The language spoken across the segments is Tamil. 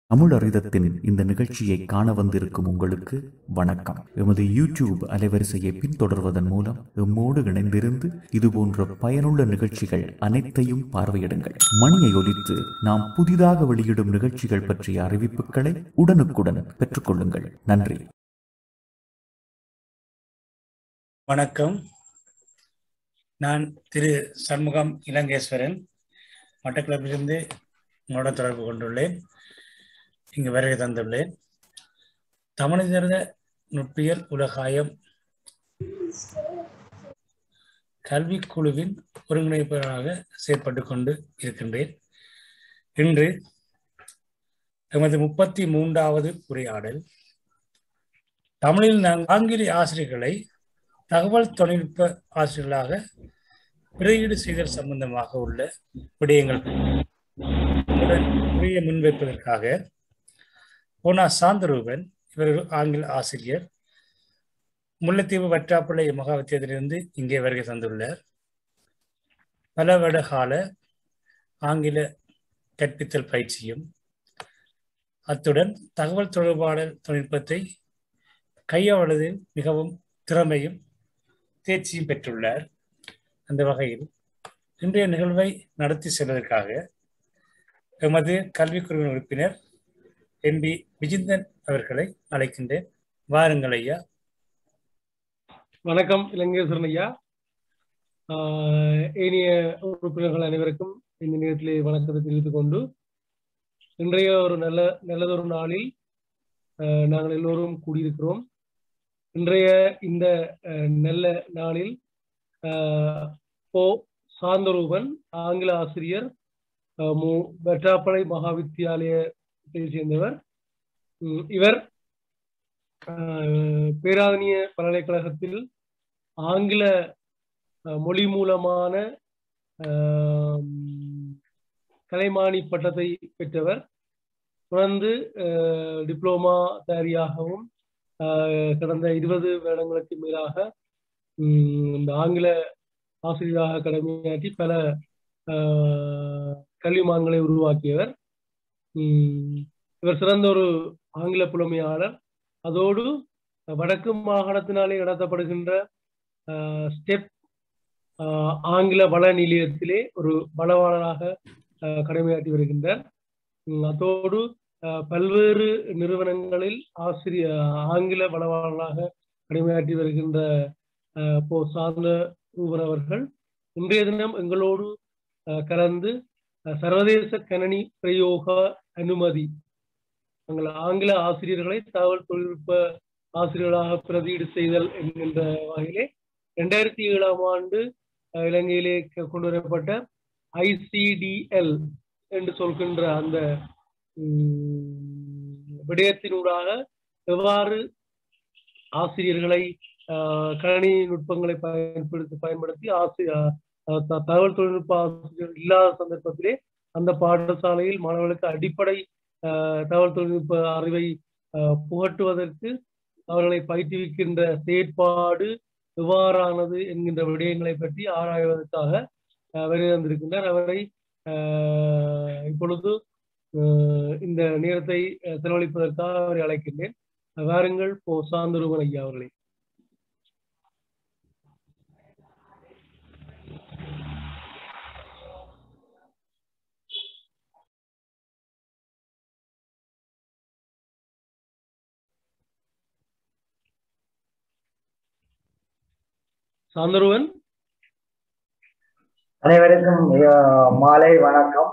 தமிழறிதத்தின் இந்த நிகழ்ச்சியை காண வந்திருக்கும் உங்களுக்கு வணக்கம். எமது யூடியூப் அலைவரிசையை பின்தொடர்வதன் மூலம் எம்மோடு இணைந்திருந்து இதுபோன்ற பயனுள்ள நிகழ்ச்சிகள் அனைத்தையும் பார்வையிடுங்கள். மணியை ஒலித்து நாம் புதிதாக வெளியிடும் நிகழ்ச்சிகள் பற்றிய அறிவிப்புகளை உடனுக்குடன் பெற்றுக்கொள்ளுங்கள். நன்றி. வணக்கம். நான் திரு சண்முகம் இலங்கேஸ்வரன் மட்டக்களப்பிலிருந்து உங்களோட தொடர்பு கொண்டுள்ளேன். இங்கு வருகை தந்துள்ளேன். தமிழறித நுட்பியல் உலகாயம் கல்விக்குழுவின் ஒருங்கிணைப்பாளராக செயற்பட்டு கொண்டு இருக்கின்றேன். இன்று எமது 33வது உரையாடல் தமிழில் ஆங்கில ஆசிரியர்களை தகவல் தொழில்நுட்ப ஆசிரியர்களாக பிரீடு செய்தல் சம்பந்தமாக உள்ள விடயங்கள் முன்வைப்பதற்காக போனா சாந்தரூபன், இவர் ஆங்கில ஆசிரியர், முல்லைத்தீவு வற்றாப்பிள்ளை மகாவித்தியாலயத்திலிருந்து இங்கே வருகை தந்துள்ளார். பல வருட கால ஆங்கில கற்பித்தல் பயிற்சியும் அத்துடன் தகவல் தொடர்பாடல் தொழில்நுட்பத்தை கையாளுவதில் மிகவும் திறமையும் தேர்ச்சியும் பெற்றுள்ளார். அந்த வகையில் இன்றைய நிகழ்வை நடத்தி செல்வதற்காக எமது கல்விக்குழுவின் உறுப்பினர் என்பி விஜிந்தன் அவர்களை அழைக்கின்றேன். வாருங்கள் ஐயா. வணக்கம் இலங்கேஸ்வரன் ஐயா. ஏனைய உறுப்பினர்கள் அனைவருக்கும் இந்த நேரத்திலே வணக்கத்தை தெரிவித்துக் கொண்டு, இன்றைய ஒரு நல்லதொரு நாளில் நாங்கள் எல்லோரும் கூடியிருக்கிறோம். இன்றைய இந்த நல்ல நாளில் போ சாந்தரூபன் ஆங்கில ஆசிரியர், வற்றாப்பளை மகாவித்தியாலயத்தை சேர்ந்தவர். இவர் பேராதனிய பல்கலைக்கழகத்தில் ஆங்கில மொழி மூலமான கலைமானி பட்டத்தை பெற்றவர். தொடர்ந்து டிப்ளோமா தயாரியாகவும் கடந்த 20 வருடங்களுக்கு மேலாக இந்த ஆங்கில ஆசிரியராக கடமையாற்றி பல கல்விமான்களை உருவாக்கியவர். இவர் சிறந்த ஒரு ஆங்கில புலமையாளர். அதோடு வடக்கு மாகாணத்தினாலே நடத்தப்படுகின்ற ஸ்டெப் ஆங்கில வள நிலையத்திலே ஒரு வளவாளராக கடமையாற்றி வருகின்றார். அதோடு பல்வேறு நிறுவனங்களில் ஆங்கில வளவாளராக கடமையாற்றி வருகின்ற போ சாந்தரூபன் அவர்கள் இன்றைய தினம் எங்களோடு கலந்து சர்வதேச கணனி பிரயோக அனுமதி, எங்கள் ஆங்கில ஆசிரியர்களை தகவல் தொழில்நுட்ப ஆசிரியர்களாக பிரதியீடு செய்தல் என்கின்ற வகையிலே 2007ஆம் ஆண்டு இலங்கையிலே கொண்டு வரப்பட்ட ICDL என்று சொல்கின்ற அந்த விடயத்தினூடாக எவ்வாறு ஆசிரியர்களை கணினி நுட்பங்களை பயன்படுத்தி தகவல் தொழில்நுட்ப ஆசிரியர் இல்லாத சந்தர்ப்பத்திலே அந்த பாடசாலையில் மாணவர்களுக்கு அடிப்படை தகவல் தொழில்நுட்ப அறிவை புகட்டுவதற்கு அவர்களை பயிற்றுவிக்கின்ற செயற்பாடு எவ்வாறானது என்கின்ற விடயங்களை பற்றி ஆராய்வதற்காக வருகை வந்திருக்கின்றார். அவரை இப்பொழுது இந்த நேரத்தை செலவழிப்பதற்காக அவரை அழைக்கின்றேன். வாருங்கள் போ சாந்தரூபன் ஐயா அவர்களே. சாந்தரூபன், அனைவருக்கும் மாலை வணக்கம்.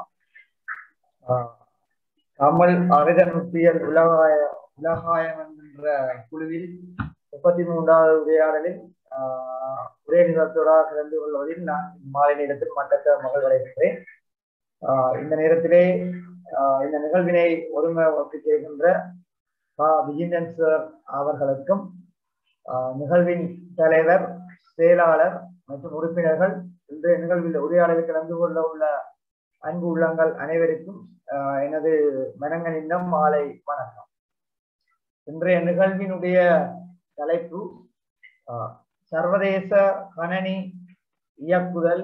தமிழ் அறித நுட்பியல் உலகாயம் என்ற குழுவில் 33வது உரையாடலில் உரை நிறுவனத்தோடாக கலந்து கொள்வதில் நான் மாலை நேரத்தில் மட்டக்க மகள் வரைகின்றேன். இந்த நேரத்திலே இந்த நிகழ்வினை ஒருங்கிணைப்பு செய்கின்ற விஜிந்தன் சார் அவர்களுக்கும், நிகழ்வின் தலைவர், செயலாளர் மற்றும் உறுப்பினர்கள், இந்த நிகழ்வில் உரையாடலில் கலந்து கொள்ள உள்ள அன்பு உள்ளங்கள் அனைவருக்கும் எனது மனங்கனிந்த மாலை வணக்கம். இன்றைய நிகழ்வினுடைய தலைப்பு சர்வதேச கணனி இயக்குதல்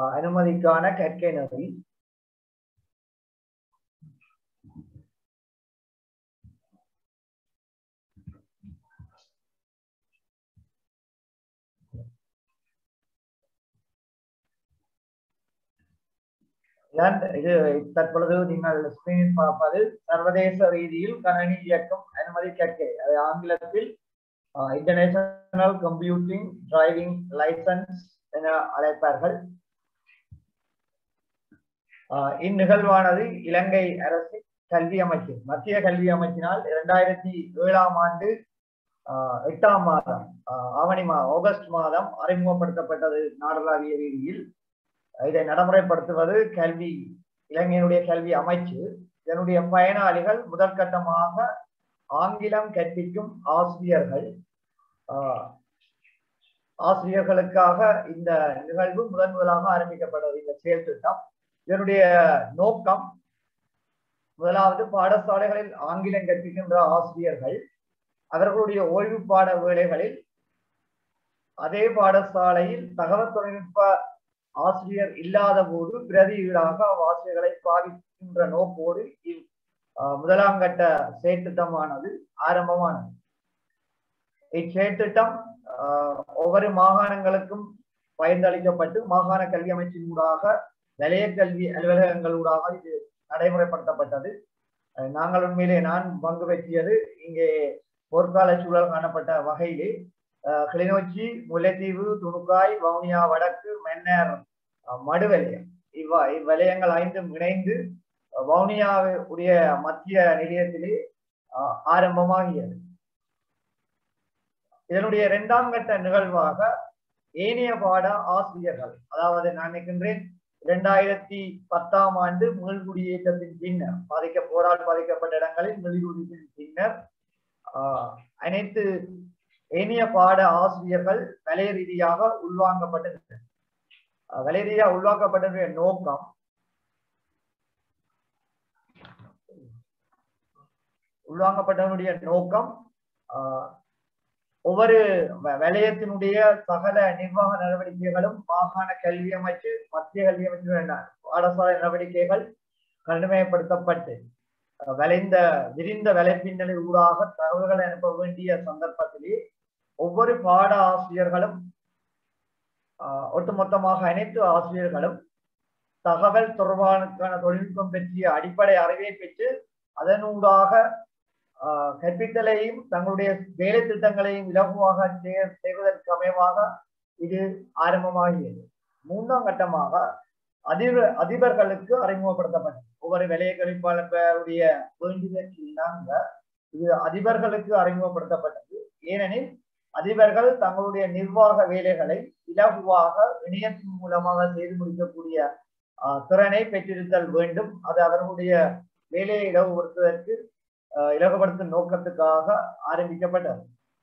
அனுமதிக்கான கற்கை நெறி. இது தற்பொழுது நீங்கள் ஸ்கிரீனில் பார்ப்பது சர்வதேச ரீதியில் கணனி இயக்கம் அனுமதி கற்கை, அது ஆங்கிலத்தில் இன்டர்நேஷனல் கம்ப்யூட்டிங் டிரைவிங் லைசன்ஸ் என அழைப்பார்கள். இந்நிகழ்வானது இலங்கை அரசு கல்வி அமைச்சு, மத்திய கல்வி அமைச்சினால் 2007ஆம் ஆண்டு 8ஆம் மாதம் ஆகஸ்ட் மாதம் அறிமுகப்படுத்தப்பட்டது. நாடளாவிய ரீதியில் இதை நடைமுறைப்படுத்துவது இலங்கையினுடைய கல்வி அமைச்சு. இதனுடைய பயனாளிகள் முதல் கட்டமாக ஆங்கிலம் கற்பிக்கும் ஆசிரியர்களுக்காக இந்த நிகழ்வு முதலாக ஆரம்பிக்கப்பட்டது. இந்த செயல் திட்டம் இதனுடைய நோக்கம், முதலாவது பாடசாலைகளில் ஆங்கிலம் கற்பிக்கின்ற ஆசிரியர்கள் அவர்களுடைய ஓய்வு பாட வேளைகளில் அதே பாடசாலையில் தகவல் தொழில்நுட்ப ஆசிரியர் இல்லாத போது பிரதியீடாக ஆசிரியர்களை பாதிக்கின்ற நோக்கோடு முதலாம் கட்ட செயற்திட்டமானது ஆரம்பமானது. இச்செயற்திட்டம் ஒவ்வொரு மாகாணங்களுக்கும் பகிர்ந்தளிக்கப்பட்டு மாகாண கல்வி அமைச்சின் ஊடாக வலய கல்வி அலுவலகங்களூடாக இது நடைமுறைப்படுத்தப்பட்டது. நாங்கள் உண்மையிலே நான் பங்கு பெற்றியது இங்கே போர்க்கால சூழல் காணப்பட்ட வகையிலே கிளிநொச்சி, முல்லைத்தீவு, துணுக்காய், வவுனியா வடக்கு, மன்னார், மடுவலயம் இவ்வலயங்கள் 5ம் இணைந்து வவுனியாவுடைய மத்திய நிலையத்திலே ஆரம்பமாகியது. இதனுடைய 2ஆம் கட்ட நிகழ்வாக ஏனைய பாட ஆசிரியர்கள், அதாவது நான் நினைக்கின்றேன் 2010ஆம் ஆண்டு மீள்குடியேற்றத்தின் பின்னர் போரால் பாதிக்கப்பட்ட இடங்களில் மீள்குடியேற்றத்தின் பின்னர் அனைத்து ஏனைய பாட ஆசிரியர்கள் வலய ரீதியாக உள்வாங்கப்பட்டது. வலய ரீதியாக உள்வாக்கப்பட்டதுடைய நோக்கம், ஒவ்வொரு வலயத்தினுடைய சகல நிர்வாக நடவடிக்கைகளும் மாகாண கல்வி அமைச்சு, மத்திய கல்வி அமைச்சு பாடசாலை நடவடிக்கைகள் கடுமைப்படுத்தப்பட்டு விரிந்த வலைப்பின்னலை ஊடாக தகவல்களை அனுப்ப வேண்டிய சந்தர்ப்பத்திலே ஒவ்வொரு பாட ஆசிரியர்களும் ஒட்டுமொத்தமாக அனைத்து ஆசிரியர்களும் தகவல் தொடர்பான தொழில்நுட்பம் பற்றிய அடிப்படை அறிவை பெற்று அதனூடாக கற்பித்தலையும் தங்களுடைய வேலை திட்டங்களையும் இலகுவாக செய்வதற்கு அமைவாக இது ஆரம்பமாகியது. 3ஆம் கட்டமாக அதிபர்களுக்கு அறிமுகப்படுத்தப்பட்டது. ஒவ்வொரு வலய கல்விப்பாளருடைய வேண்டுதலுக்கு இணங்க இது அதிபர்களுக்கு அறிமுகப்படுத்தப்பட்டது. ஏனெனில் அதிபர்கள் தங்களுடைய நிர்வாக வேலைகளை இலகுவாக இணையத்தின் மூலமாக செய்து முடிக்கக்கூடிய திறனை பெற்றிருத்தல் வேண்டும். அது அவர்களுடைய வேலையை இலகுபடுத்தும் நோக்கத்துக்காக ஆரம்பிக்கப்பட்டது.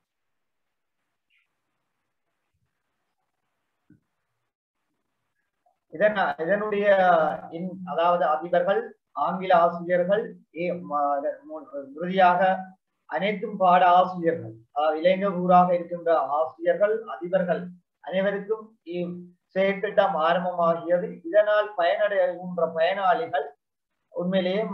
இதனுடைய அதாவது அதிபர்கள், ஆங்கில ஆசிரியர்கள், இறுதியாக அனைத்தும் பாட ஆசிரியர்கள், இளைஞர் ஊராக இருக்கின்ற ஆசிரியர்கள், அதிபர்கள் அனைவருக்கும் செயற்திட்டம் ஆரம்பமாகியது. இதனால் பயனடைகின்ற பயனாளிகள் உண்மையிலேயே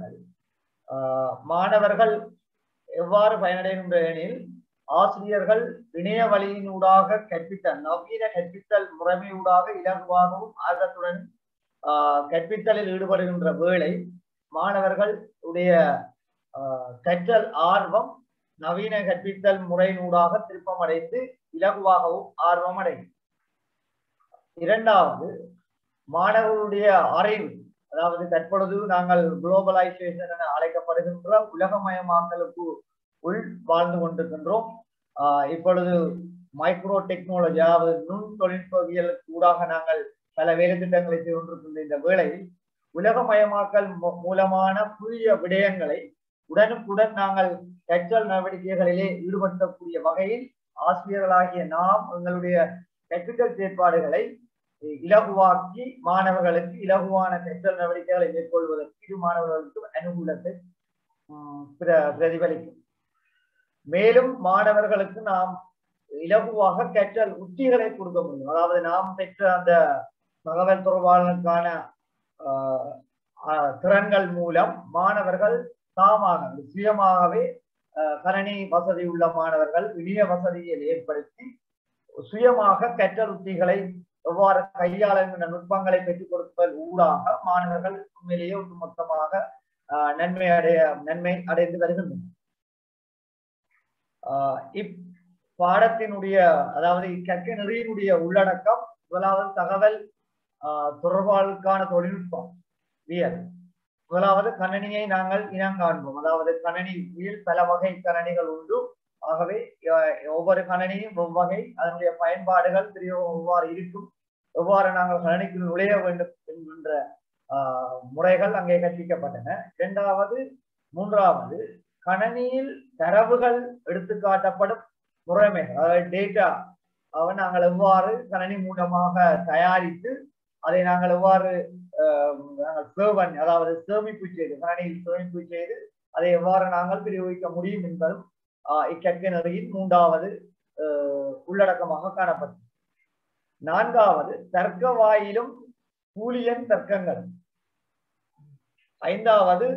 மாணவர்கள் எவ்வாறு பயனடைகின்ற எனில், ஆசிரியர்கள் இணைய வழியினூடாக நவீன கற்பித்தல் முறைமையூடாக இலகுவாகவும் ஆர்வத்துடன் கற்பித்தலில் ஈடுபடுகின்ற வேளை மாணவர்கள் உடைய கற்றல் ஆர்வம் நவீன கற்பித்தல் முறையினூடாக திருப்பமடைந்து இலகுவாகவும் ஆர்வம் அடையும். 2வது, மாணவர்களுடைய அறிவு, அதாவது தற்பொழுது நாங்கள் குளோபலைசேஷன் என அழைக்கப்படுகின்ற உலகமயமாக்கலுக்கு உள் வாழ்ந்து கொண்டிருக்கின்றோம். இப்பொழுது மைக்ரோ டெக்னாலஜி, அதாவது நுண் தொழில்நுட்பவியல் ஊடாக நாங்கள் பல வேலை திட்டங்களை செய்து கொண்டிருக்கின்ற இந்த வேளையில் உலகமயமாக்கல் மூலமான புதிய விடயங்களை உடனுக்குடன் நாங்கள் கற்றல் நடவடிக்கைகளிலே ஈடுபடுத்தக்கூடிய வகையில் ஆசிரியர்களாகிய நாம் எங்களுடைய கற்பித்தல் செயற்பாடுகளை இலகுவாக்கி மாணவர்களுக்கு இலகுவான கற்றல் நடவடிக்கைகளை மேற்கொள்வதற்கு இது மாணவர்களுக்கு அனுகூலத்தை பிரதிபலிக்கும். மேலும் மாணவர்களுக்கு நாம் இலகுவாக கற்றல் உத்திகளை கொடுக்க முடியும். அதாவது நாம் பெற்ற அந்த தகவல் தொடர்பாளருக்கான திறன்கள் மூலம் மாணவர்கள் சுயமாகவே கணனி வசதி உள்ள மாணவர்கள் இணைய வசதியை ஏற்படுத்தி சுயமாக கற்றல் உத்திகளை எவ்வாறு கையாளுகின்ற நுட்பங்களை பெற்றுக் கொடுப்பதன் ஊடாக மாணவர்கள் உண்மையிலேயே ஒட்டுமொத்தமாக நன்மை அடைந்து வருகின்றனர். இப்பாடத்தினுடைய அதாவது இக்கற்கை நெறியினுடைய உள்ளடக்கம் முதலாவது தகவல் தொடர்பாளுக்கான தொழில்நுட்பம் முதலாவது கணனியை நாங்கள் இனங்காண்போம். அதாவது கணனியில் பல வகை கணனிகள் உண்டு. ஆகவே ஒவ்வொரு கணனியும் ஒவ்வொரு அதனுடைய பயன்பாடுகள் எவ்வாறு இருக்கும், எவ்வாறு நாங்கள் கணனிக்கு நுழைய வேண்டும் என்கின்ற முறைகள் அங்கே கற்பிக்கப்பட்டன. மூன்றாவது கணனியில் தரவுகள் எடுத்து காட்டப்படும் முறைமைகள், அதாவது டேட்டா நாங்கள் எவ்வாறு கணனி மூலமாக தயாரித்து அதை நாங்கள் எவ்வாறு அதாவது சேமிப்பு செய்து கணனியில் சேமிப்பு செய்து அதை எவ்வாறு நாங்கள் பிரயோகிக்க முடியும் என்பதும் இக்கற்கை நெறியின் மூன்றாவது உள்ளடக்கமாக காணப்பட்டது. நான்காவது தர்க்க வாயிலும் பூலியன் தர்க்கங்கள். ஐந்தாவது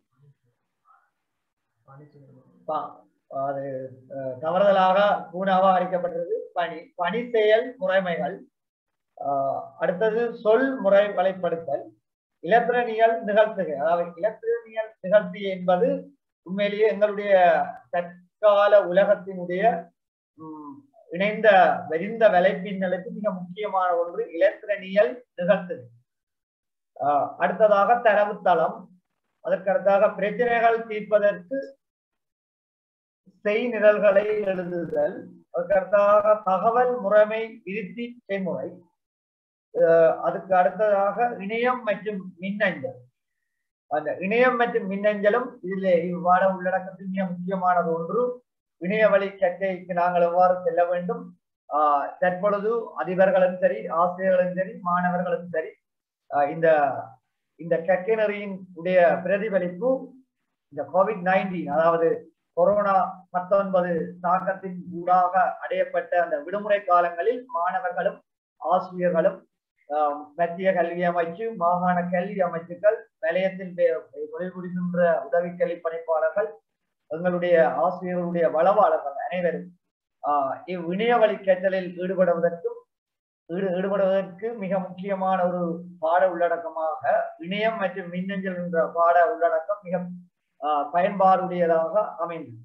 அது தவறுதலாக பூனாவா அளிக்கப்பட்டது பணி செயல் முறைமைகள். அடுத்தது சொல் முறை வலைப்படுத்தல். இலத்திரனியல் நிகழ்த்துகை. அதாவது இலத்திரனியல் நிகழ்த்தி என்பது உண்மையிலேயே எங்களுடைய தற்கால உலகத்தினுடைய இணைந்த விரிந்த வலைப்பின்னலுக்கு மிக முக்கியமான ஒன்று இலத்திரனியல் நிகழ்த்துகை. அடுத்ததாக தரவுத்தளம். அதற்கடுத்தாக பிரச்சனைகள் தீர்ப்பதற்கு செய்நிரல்களை எழுதுதல். அதற்கடுத்தாக தகவல் முறைமை விருத்தி செய்முறை. அதுக்கு அடுத்ததாக இணையம் மற்றும் மின்னஞ்சல். அந்த இணையம் மற்றும் மின்னஞ்சலும் இதில் இவ்வாட உள்ளடக்கத்தில் மிக முக்கியமானது ஒன்று. இணைய வழி கற்கைக்கு நாங்கள் எவ்வாறு செல்ல வேண்டும். தற்பொழுது அதிபர்களும் சரி, ஆசிரியர்களும் சரி, மாணவர்களும் சரி, இந்த கற்கை நெறியின் உடைய பிரதிபலிப்பு இந்த COVID-19 அதாவது கொரோனா 19 தாக்கத்தின் ஊடாக அடையப்பட்ட அந்த விடுமுறை காலங்களில் மாணவர்களும் ஆசிரியர்களும் மத்திய கல்வி அமைச்சு, மாகாண கல்வி அமைச்சுக்கள், நிலையத்தில் தொழில் புரிகின்ற உதவி கல்வி பணிப்பாளர்கள், எங்களுடைய ஆசிரியர்களுடைய வளவாளர்கள் அனைவரும் இணைய வழி கற்றலில் ஈடுபடுவதற்கு மிக முக்கியமான ஒரு பாட உள்ளடக்கமாக இணையம் மற்றும் மின்னஞ்சல் என்ற பாட உள்ளடக்கம் மிக பயன்பாடுடையதாக அமைந்தது.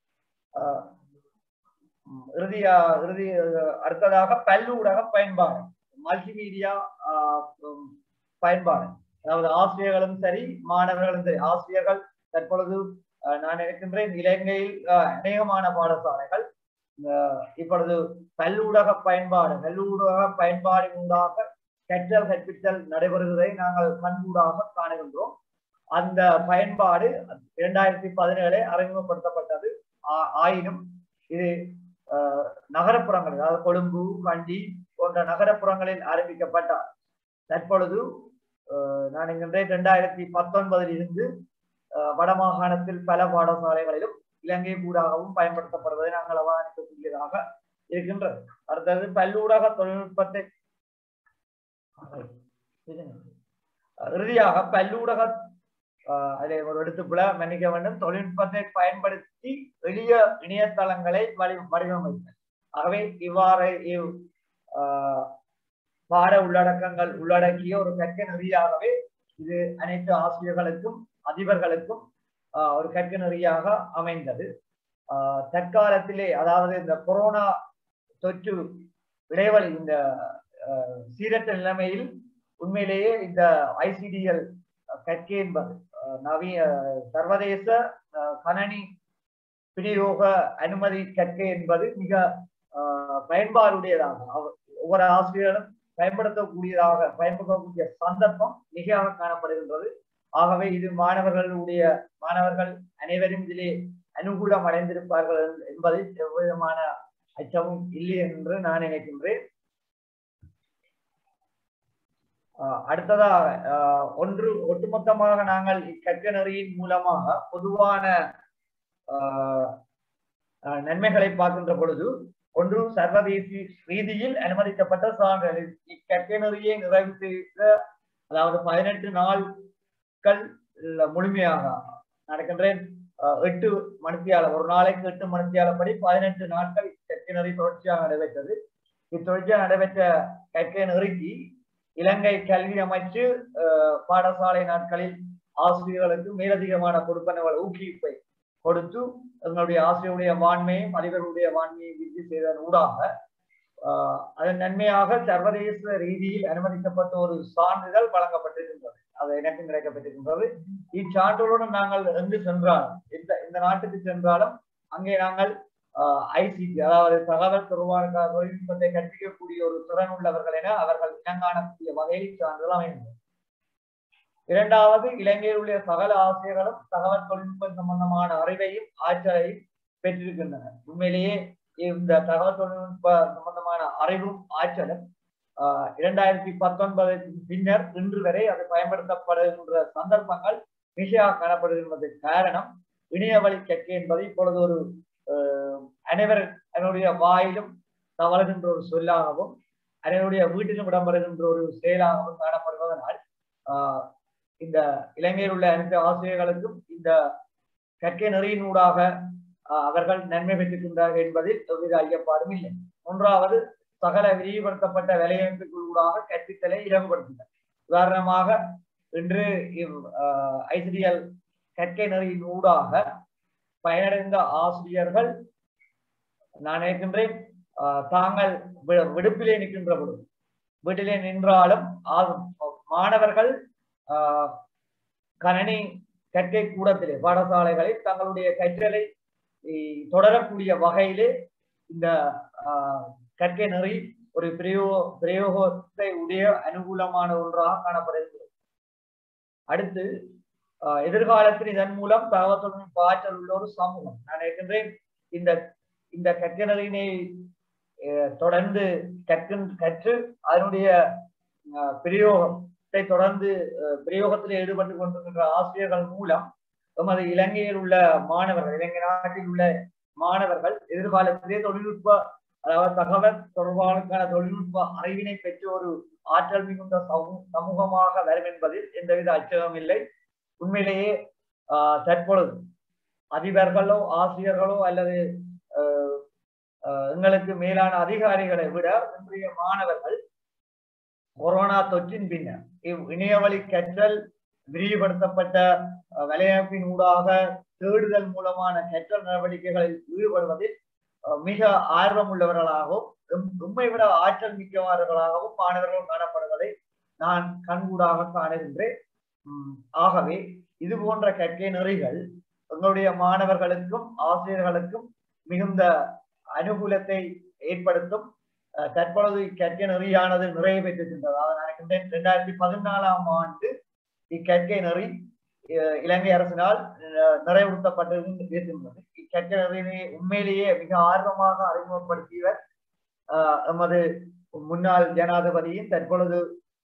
அடுத்ததாக பல்லூடக பயன்பாடு, மல்டிமீடியா பயன்பாடு. அதாவது ஆசிரியர்களும் சரி, மாணவர்களும் சரி. ஆசிரியர்கள் தற்பொழுது நான் இருக்கின்றேன் இலங்கையில் அநேகமான பாடசாலைகள் இப்பொழுது பல்லூடக பயன்பாடு உண்டாக கற்றல் கற்பித்தல் நடைபெறுவதை நாங்கள் கண்கூடாக காணுகின்றோம். அந்த பயன்பாடு 2017 அறிமுகப்படுத்தப்பட்டது. ஆயினும் இது நகரப்புறங்களில், அதாவது கொழும்பு, கண்டி போன்ற நகரப்புறங்களில் ஆரம்பிக்கப்பட்டார். தற்பொழுது நான் என்கின்றேன் 2019 இருந்து வடமாகாணத்தில் பல பாடசாலைகளிலும் இலங்கை ஊடாகவும் பயன்படுத்தப்படுவதை நாங்கள் அவதானிக்கக்கூடியதாக இருக்கின்றது. அடுத்தது பல்லூடக தொழில்நுட்பத்தை இறுதியாக பல்லூடக அதை ஒரு எடுத்துப்புல மன்னிக்க வேண்டும், தொழில்நுட்பத்தை பயன்படுத்தி எளிய இணையதளங்களை வடிவமைத்தல். ஆகவே இவ்வாறு பாட உள்ளடக்கங்கள் உள்ளடக்கிய ஒரு கற்கை நெறியாகவே இது அனைத்து ஆசிரியர்களுக்கும் அதிபர்களுக்கும் ஒரு கற்கை நெறியாக அமைந்தது. தற்காலத்திலே அதாவது இந்த கொரோனா தொற்று இடைவெளி இந்த சீரற்ற நிலைமையில் உண்மையிலேயே இந்த ICDL கற்கை என்பது சர்வதேச கணனி விநியோக அனுமதி கற்கை என்பது மிக பயன்பாடுடையதாக ஒவ்வொரு ஆசிரியரும் பயன்படுத்தக்கூடிய சந்தர்ப்பம் மிகையாக காணப்படுகின்றது. ஆகவே இது மாணவர்கள் அனைவரும் இதிலே அனுகூலம் அடைந்திருப்பார்கள் என்பதில் எவ்விதமான அச்சமும் இல்லை என்று நான் நினைக்கின்றேன். அடுத்ததாக ஒட்டுமொத்தமாக நாங்கள் இக்கற்கை நெறியின் மூலமாக பொதுவான நன்மைகளை பார்க்கின்ற பொழுது, ஒன்று சர்வதேச ரீதியில் அனுமதிக்கப்பட்ட சான்றிதழ். இக்கற்கை நெறியை நிறைவு செய்த அதாவது 18 நாட்கள் முழுமையாக நடக்கின்றேன் 8 மணித்தியாலம், ஒரு நாளைக்கு 8 மணித்தியாலப்படி 18 நாட்கள் கற்கை நெறி தொடர்ச்சியாக நடைபெற்றது. இத்தொழிற்சாலை நடைபெற்ற கற்கை நெருக்கி இலங்கை கல்வி அமைச்சு பாடசாலை நாட்களில் ஆசிரியர்களுக்கு மேலதிகமான கொடுப்பனவள் ஊக்குவிப்பை கொடுத்து எங்களுடைய ஆசிரியருடைய வான்மையும் அதிபர்களுடைய வான்மையை விருத்தி செய்ததன் ஊடாக அதன் நன்மையாக சர்வதேச ரீதியில் அனுமதிக்கப்பட்ட ஒரு சான்றிதழ் வழங்கப்பட்டிருக்கின்றது. அது எனக்கும் கிடைக்கப்பட்டிருக்கின்றது. இச்சான்றுடன் நாங்கள் எங்கு சென்றாலும் இந்த நாட்டுக்கு சென்றாலும் அங்கே நாங்கள் ஐசிடி அதாவது தகவல் தொடர்பான தொழில்நுட்பத்தை கற்பிக்கக்கூடிய ஒரு திறன் உள்ளவர்கள் என அவர்கள் இனங்காணக்கூடிய வகையில் சான்றிதழ் அமைந்தது. இரண்டாவது, இலங்கையில் உள்ள சகல ஆசிரியர்களும் தகவல் தொழில்நுட்பம் சம்பந்தமான அறிவையும் ஆற்றலையும் பெற்றிருக்கின்றனர். உண்மையிலேயே இந்த தகவல் தொழில்நுட்ப சம்பந்தமான அறிவும் ஆற்றலும் 2019 பின்னர் இன்று வரை அது பயன்படுத்தப்படுகின்ற சந்தர்ப்பங்கள் மிக காணப்படுகின்றது. காரணம், இணையவழி கற்கை என்பது இப்பொழுது ஒரு அனைவருடைய வாயிலும் தவறுகின்ற ஒரு சொல்லாகவும் அனைவருடைய வீட்டிலும் இடம்பெறுகின்ற ஒரு செயலாகவும் காணப்படுவதனால் இந்த இலங்கையில் உள்ள அனைத்து ஆசிரியர்களுக்கும் இந்த கற்கை நெறியினூடாக அவர்கள் நன்மை பெற்றிருக்கின்றார்கள் என்பதில் எவ்வித ஐயப்பாடும் இல்லை. மூன்றாவது, சகல விரிவுபடுத்தப்பட்ட வேலையமைப்புகளூடாக கற்பித்தலை இலகுபடுத்தினர். உதாரணமாக இன்று ஐசிடிஎல் கற்கை நெறியினூடாக பயனடைந்த ஆசிரியர்கள் நான் நினைக்கின்றேன் தாங்கள் விடுப்பிலே நிற்கின்ற பொழுது வீட்டிலே நின்றாலும் மாணவர்கள் கணனி கற்கை கூடத்திலே பாடசாலைகளில் தங்களுடைய கற்றலை தொடரக்கூடிய வகையிலே இந்த கற்கை நெறி ஒரு பிரயோகத்தை உடைய அனுகூலமான ஒன்றாக காணப்படுகிறது. அடுத்து, எதிர்காலத்தில் இதன் மூலம் தகவல் தொழில்நுட்ப ஆற்றல் உள்ள ஒரு சமூகம் நான் நினைக்கின்றேன் இந்த கற்கை நெறியினை தொடர்ந்து கற்று அதனுடைய பிரயோகத்தை தொடர்ந்து பிரயோகத்திலே ஈடுபட்டு கொண்டிருக்கின்ற ஆசிரியர்கள் மூலம் நமது இலங்கையில் உள்ள மாணவர்கள், இலங்கை நாட்டில் உள்ள மாணவர்கள் எதிர்காலத்திலே தொழில்நுட்ப அதாவது தகவல் தொடர்பான தொழில்நுட்ப அறிவினை பெற்று ஒரு ஆற்றல் மிகுந்த சமூகமாக வரும் என்பதில் எந்தவித அச்சமும் இல்லை. உண்மையிலேயே தற்பொழுது அதிபர்களோ ஆசிரியர்களோ அல்லது எங்களுக்கு மேலான அதிகாரிகளை விட இன்றைய மாணவர்கள் கொரோனா தொற்றின் பின்னர் இணையவழி கற்றல் விரிவுபடுத்தப்பட்ட வலையமைப்பின் ஊடாக தேடுதல் மூலமான கற்றல் நடவடிக்கைகளில் ஈடுபடுவதில் மிக ஆர்வம் உள்ளவர்களாகவும் உண்மை விட ஆற்றல் மிக்கவர்களாகவும் மாணவர்கள் காணப்படுவதை நான் கண்கூடாக காணுகின்றேன். ஆகவே இது போன்ற கற்கை நெறிகள் எங்களுடைய மாணவர்களுக்கும் ஆசிரியர்களுக்கும் மிகுந்த அனுகூலத்தை ஏற்படுத்தும். தற்பொழுது கற்கை நெறியானது நிறைய பெற்றிருக்கின்றது. அதாவது 2014ஆம் ஆண்டு இக்கற்கை நெறி இலங்கை அரசினால் நிறைவுறுத்தப்பட்டிருக்கின்றது. இக்கற்கை நெறியினை உண்மையிலேயே மிக ஆர்வமாக அறிமுகப்படுத்தியவர் நமது முன்னாள் ஜனாதிபதியின் தற்பொழுது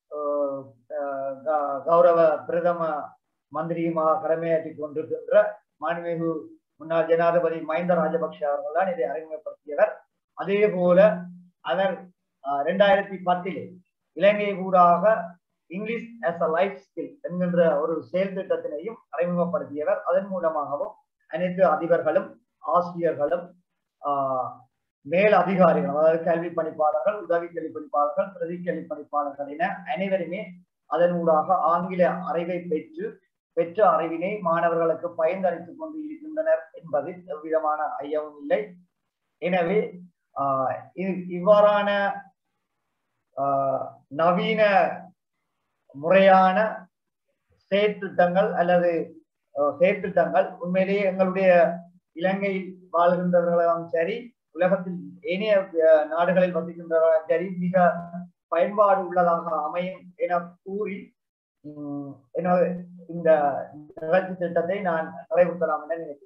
கௌரவ பிரதம மந்திரியுமாக கடமையாற்றி கொண்டிருக்கின்ற மாண்புமிகு முன்னாள் ஜனாதிபதி மஹிந்த ராஜபக்ஷ அவர்கள் தான் இதை அறிமுகப்படுத்தியவர். அதே போல அவர் 2010 இலங்கை ஊடாக English as a life skill என்கின்ற ஒரு செயல் திட்டத்தினையும் அறிமுகப்படுத்தியவர். அதன் மூலமாகவும் அனைத்து அதிபர்களும் ஆசிரியர்களும் மேல் அதிகாரிகள் அதாவது கல்வி பணிப்பாளர்கள், உதவி கல்வி பணிப்பாளர்கள், பிரதி கல்வி பணிப்பாளர்கள் என அனைவருமே அதன் ஊடாக ஆங்கில அறிவை பெற்ற அறிவினை மாணவர்களுக்கு பயனளித்துக் கொண்டு இருக்கின்றனர் என்பதில் எவ்விதமான ஐயமும் இல்லை. எனவே இவ்வாறான நவீன முறையான செயற்திட்டங்கள் அல்லது செயற்திட்டங்கள் உண்மையிலேயே எங்களுடைய இலங்கையில் வாழ்கின்றவர்களும் சரி, உலகத்தில் ஏனைய நாடுகளில் வசிக்கின்றவர்களும் சரி மிக பயன்பாடு உள்ளதாக அமையும் என கூறி இந்த நிகழ்ச்சி திட்டத்தை நான் நிறைவுறுத்தலாம் என நினைக்கிறேன்.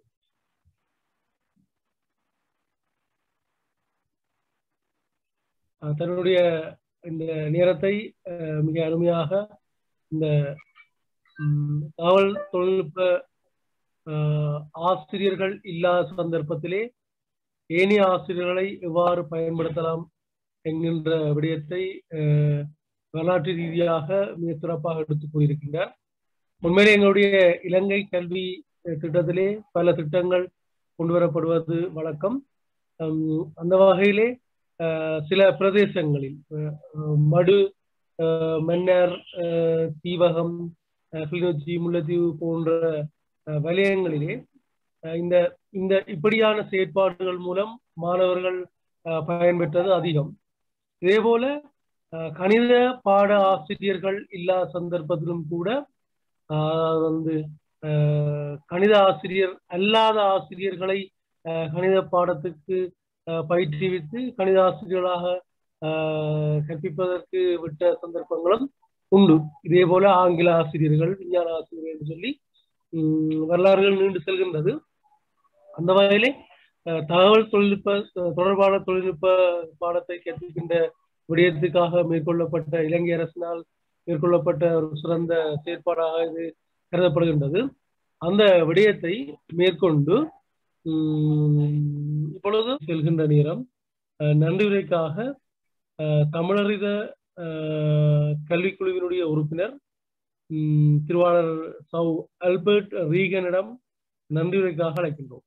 தன்னுடைய இந்த நேரத்தை மிக அருமையாக இந்த தகவல் தொழில்நுட்ப ஆசிரியர்கள் இல்லாத சந்தர்ப்பத்திலே ஏனைய ஆசிரியர்களை எவ்வாறு பயன்படுத்தலாம் என்கின்ற விடயத்தை வரலாற்று ரீதியாக மிக சிறப்பாக எடுத்துக் கூறியிருக்கின்றார். உண்மையிலே எங்களுடைய இலங்கை கல்வி திட்டத்திலே பல திட்டங்கள் கொண்டு வரப்படுவது வழக்கம். அந்த வகையிலே சில பிரதேசங்களில் மடு, மன்னர், தீவகம், கிளிநொச்சி, முல்லைத்தீவு போன்ற வலயங்களிலே இந்த இந்த இப்படியான செயற்பாடுகள் மூலம் மாணவர்கள் பயன்பெற்றது அதிகம். இதே போல கணித பாட ஆசிரியர்கள் இல்லாத சந்தர்ப்பத்திலும் கூட வந்து கணித ஆசிரியர் அல்லாத ஆசிரியர்களை கணித பாடத்துக்கு பயிற்றுவித்து கணித ஆசிரியர்களாக கற்பிப்பதற்கு விட்ட சந்தர்ப்பங்களும் உண்டு. இதே போல ஆங்கில ஆசிரியர்கள், விஞ்ஞான ஆசிரியர்கள் என்று சொல்லி வரலாறுகள் நீண்டு செல்கின்றது. அந்த வகையிலே தகவல் தொழில்நுட்ப தொடர்பான தொழில்நுட்ப பாடத்தை கற்பிக்கின்ற விடயத்துக்காக மேற்கொள்ளப்பட்ட இலங்கை அரசினால் மேற்கொள்ளப்பட்ட ஒரு சிறந்த செயற்பாடாக இது கருதப்படுகின்றது. அந்த விடயத்தை மேற்கொண்டு இப்பொழுது செல்கின்ற நேரம் நன்றி உரைக்காக தமிழறித கல்விக்குழுவினுடைய உறுப்பினர் திருவாளர் சௌ ஆல்பர்ட் ரீகனிடம் நன்றி உரைக்காக அழைக்கின்றோம்.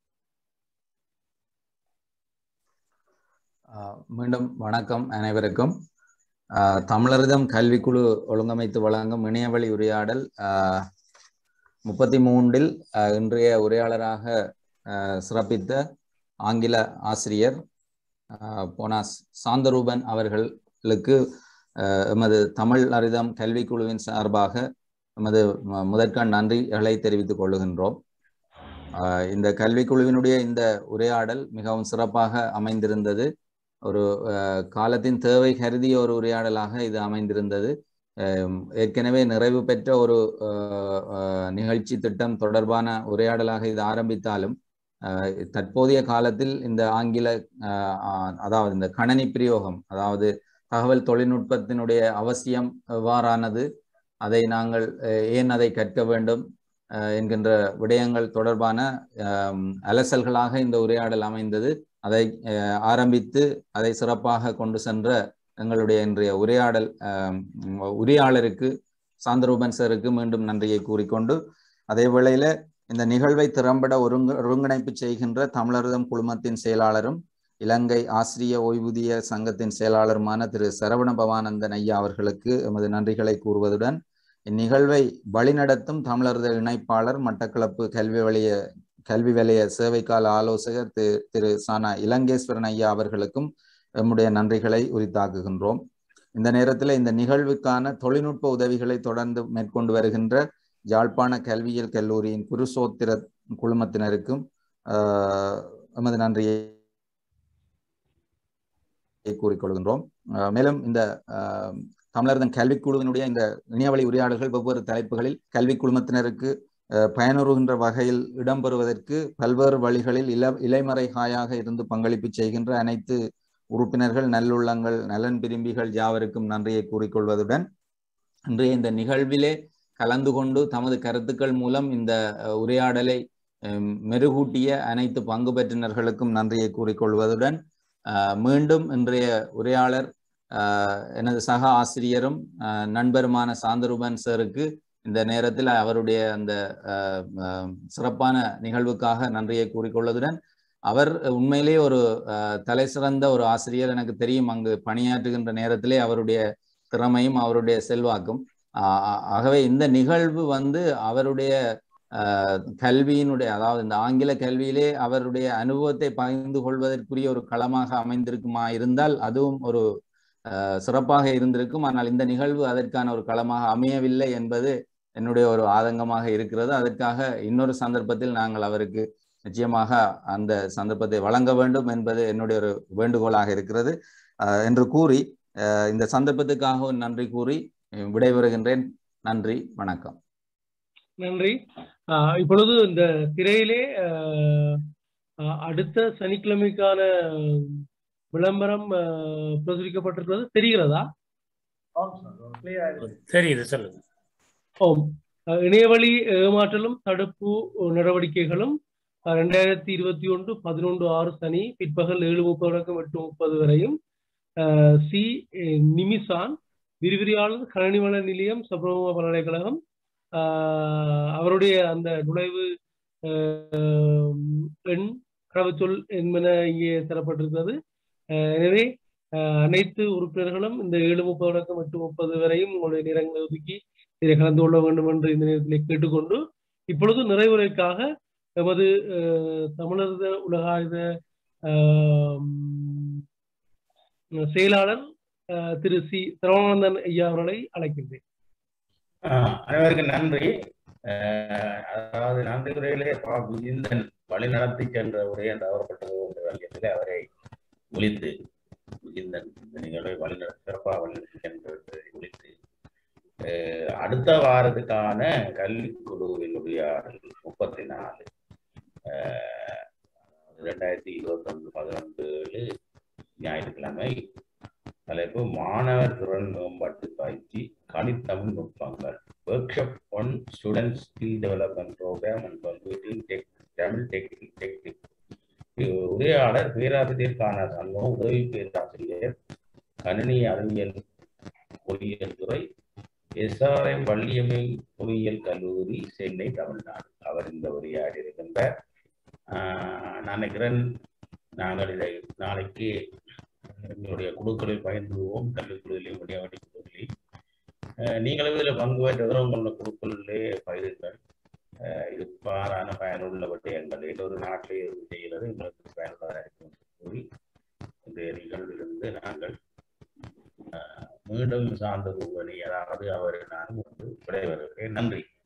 மீண்டும் வணக்கம் அனைவருக்கும். தமிழரிதம் கல்விக்குழு ஒழுங்கமைத்து வழங்கும் இணையவழி உரையாடல் 33 இன்றைய உரையாளராக சிறப்பித்த ஆங்கில ஆசிரியர் போனாஸ் சாந்தரூபன் அவர்களுக்கு எமது தமிழ் அறிதம் கல்விக்குழுவின் சார்பாக எமது முதற்கண் நன்றிகளை தெரிவித்துக் கொள்ளுகின்றோம். இந்த கல்விக்குழுவினுடைய இந்த உரையாடல் மிகவும் சிறப்பாக அமைந்திருந்தது. ஒரு காலத்தின் தேவை கருதிய ஒரு உரையாடலாக இது அமைந்திருந்தது. ஏற்கனவே நிறைவு பெற்ற ஒரு நிகழ்ச்சி திட்டம் தொடர்பான உரையாடலாக இது ஆரம்பித்தாலும் தற்போதைய காலத்தில் இந்த ஆங்கில அதாவது இந்த கணனி பிரயோகம், அதாவது தகவல் தொழில்நுட்பத்தினுடைய அவசியம் எவ்வாறானது, அதை நாங்கள் ஏன் அதை கற்க வேண்டும் என்கின்ற விடயங்கள் தொடர்பான அலசல்களாக இந்த உரையாடல் அமைந்தது. அதை ஆரம்பித்து அதை சிறப்பாக கொண்டு சென்ற எங்களுடைய இன்றைய உரையாளருக்கு சாந்தரூபன் சாருக்கு மீண்டும் நன்றியை கூறிக்கொண்டு, அதே வேளையில இந்த நிகழ்வை திறம்பட ஒருங்கிணைப்பு செய்கின்ற தமிழர்தம் குழுமத்தின் செயலாளரும் இலங்கை ஆசிரிய ஓய்வூதிய சங்கத்தின் செயலாளருமான திரு சரவண பவானந்தன் ஐயா அவர்களுக்கு எமது நன்றிகளை கூறுவதுடன், இந்நிகழ்வை வழிநடத்தும் தமிழர்த இணைப்பாளர் மட்டக்களப்பு கல்வி வலய சேவைக்கால ஆலோசகர் திரு சானா இலங்கேஸ்வரன் ஐயா அவர்களுக்கும் நம்முடைய நன்றிகளை உரித்தாக்குகின்றோம். இந்த நேரத்தில் இந்த நிகழ்வுக்கான தொழில்நுட்ப உதவிகளை தொடர்ந்து மேற்கொண்டு வருகின்ற யாழ்ப்பாண கல்வியியல் கல்லூரியின் குருசோத்திர குழுமத்தினருக்கும் எமது நன்றியை கூறிக்கொள்கின்றோம். மேலும் இந்த தமிழர்தன் கல்விக்குழுவினுடைய இந்த இணையவழி உரையாடல்கள் வெவ்வேறு தலைப்புகளில் கல்வி குழுமத்தினருக்கு பயனுறுகின்ற வகையில் இடம்பெறுவதற்கு பல்வேறு வழிகளில் இலைமறைகாயாக இருந்து பங்களிப்பு செய்கின்ற அனைத்து உறுப்பினர்கள், நல்லுள்ளங்கள், நலன் விரும்பிகள் யாவருக்கும் நன்றியை கூறிக்கொள்வதுடன், இன்றைய இந்த நிகழ்விலே கலந்து கொண்டு தமது கருத்துக்கள் மூலம் இந்த உரையாடலை மெருகூட்டிய அனைத்து பங்கு பெற்றினர்களுக்கும் நன்றியை கூறிக்கொள்வதுடன், மீண்டும் இன்றைய உரையாளர் எனது சக ஆசிரியரும் நண்பருமான சாந்தரூபன் சாருக்கு இந்த நேரத்தில் அவருடைய அந்த சிறப்பான நிகழ்வுக்காக நன்றியை கூறிக்கொள்வதுடன், அவர் உண்மையிலேயே ஒரு தலை சிறந்த ஒரு ஆசிரியர். எனக்கு தெரியும், அங்கு பணியாற்றுகின்ற நேரத்திலே அவருடைய திறமையும் அவருடைய செல்வாக்கும். ஆகவே இந்த நிகழ்வு அவருடைய கல்வியினுடைய, அதாவது இந்த ஆங்கில கல்வியிலே அவருடைய அனுபவத்தை பகிர்ந்து கொள்வதற்குரிய ஒரு களமாக அமைந்திருக்குமா இருந்தால் அதுவும் ஒரு சிறப்பாக இருந்திருக்கும். ஆனால் இந்த நிகழ்வு அதற்கான ஒரு களமாக அமையவில்லை என்பது என்னுடைய ஒரு ஆதங்கமாக இருக்கிறது. அதற்காக இன்னொரு சந்தர்ப்பத்தில் நாங்கள் அவருக்கு நிச்சயமாக அந்த சந்தர்ப்பத்தை வழங்க வேண்டும் என்பது என்னுடைய ஒரு வேண்டுகோளாக இருக்கிறது என்று கூறி இந்த சந்தர்ப்பத்துக்காக நன்றி கூறி விடைபெறுகின்றேன். நன்றி, வணக்கம். நன்றி. இப்பொழுது இந்த திரையிலே அடுத்த சனிக்கிழமைக்கான விளம்பரம் பிரசுரிக்கப்பட்டிருக்கிறது, தெரிகிறதா? தெரியுது, சொல்லுங்க. ஓம். இணையவழி ஏமாற்றலும் தடுப்பு நடவடிக்கைகளும் 2021 11/6 சனி பிற்பகல் 7:30 8:30 வரையும் சி நிமிசான் விரிவிரியாளர் கணினிவள நிலையம் சபரம பல்கலைக்கழகம் அவருடைய அந்த நுழைவு எண் கடவுச்சொல் என்பன இங்கே தரப்பட்டிருக்கிறது. எனவே அனைத்து உறுப்பினர்களும் இந்த 7:30 தொடக்கம் 8:30 வரையும் உங்களுடைய நேரங்களை ஒதுக்கி இதில் கலந்து கொள்ள வேண்டும் என்று இந்த நேரத்தில் கேட்டுக்கொண்டு இப்பொழுது நிறைவுரைக்காக எமது தமிழர் உலகாயுத செயலாளர் திரு சி. சரவணானந்தன் ஐயா அவர்களை அழைக்கின்றேன். அனைவருக்கும் நன்றி. அதாவது நன்றி உரையிலே விஜிந்தன் வழிநடத்தி சென்ற உரையை தவறப்பட்டது என்ற வகையத்திலே அவரை ஒழித்து விஜிந்தன் நிகழ்வை சிறப்பாக வழிநடத்தி சென்றதை ஒழித்து அடுத்த வாரத்துக்கான கல்விக்குழுவினுடைய 34 2021 ஞாயிற்றுக்கிழமை தலைப்பு மாணவர் திறன் மேம்பாட்டு பயிற்சி கணித்தமிழ் நுட்பங்கள் workshop one student skill development program and computing Tamil technique. உரையாளர் பேராசிரியர் காண சண்முகம், உதவி பேராசிரியர் கணினி அறிவியல் பொறியியல் துறை, SRM வள்ளியம்மை பொறியியல் கல்லூரி, சென்னை, தமிழ்நாடு. அவர் இந்த உரையாடி இருக்கின்றார். நான் நினைக்கிறேன் நாங்கள் இதை நாளைக்கு எங்களுடைய குழுக்களில் பகிர்ந்துவோம். கல்விக்குழுவிலையும் முடியாவட்டி குழுக்களில் நீங்களும் இதில் பங்கு பெற்ற உள்ள குழுக்களிலே பகிருங்கள். இது பாரான பயனுள்ள விடயங்கள் இன்னொரு நாட்டிலே செய்கிறது உங்களுக்கு பயனுள்ளதாக இருக்கும் கூறி இந்த நிகழ்விலிருந்து நாங்கள் மீண்டும் சார்ந்த பூவணி, அதாவது அவர் நான் விடைபெறுகிறேன். நன்றி.